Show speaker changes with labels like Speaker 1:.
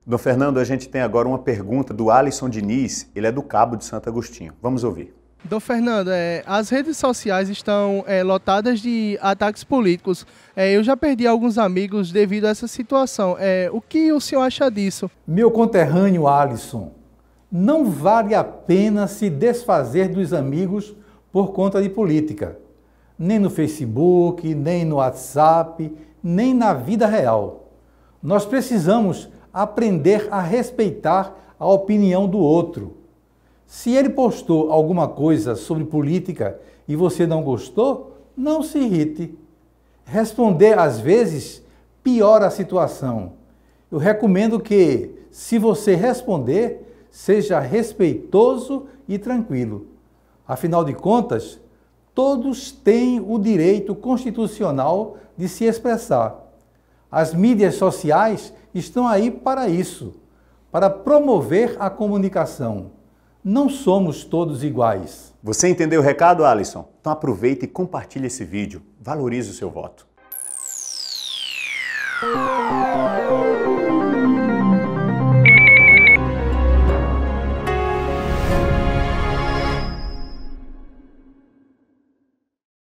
Speaker 1: Dom Fernando, a gente tem agora uma pergunta do Alisson Diniz, ele é do Cabo de Santo Agostinho. Vamos ouvir.
Speaker 2: Dom Fernando, as redes sociais estão lotadas de ataques políticos. Eu já perdi alguns amigos devido a essa situação. O que o senhor acha disso?
Speaker 3: Meu conterrâneo Alisson, não vale a pena se desfazer dos amigos por conta de política. Nem no Facebook, nem no WhatsApp, nem na vida real. Nós precisamos aprender a respeitar a opinião do outro. Se ele postou alguma coisa sobre política e você não gostou, não se irrite. Responder, às vezes, piora a situação. Eu recomendo que, se você responder, seja respeitoso e tranquilo. Afinal de contas, todos têm o direito constitucional de se expressar. As mídias sociais estão aí para isso, para promover a comunicação. Não somos todos iguais.
Speaker 1: Você entendeu o recado, Alisson? Então aproveita e compartilhe esse vídeo. Valorize o seu voto.